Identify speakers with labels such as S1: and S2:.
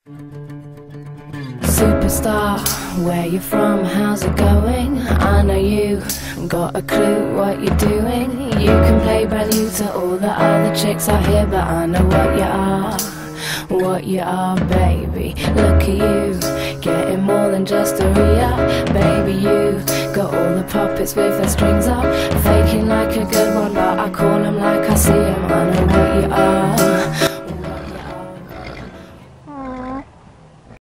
S1: Superstar, where you from, how's it going? I know you got a clue what you're doing. You can play brand new to all the other chicks out here, but I know what you are, baby. Look at you, getting more than just a re-up. Baby, you got all the puppets with their strings up, faking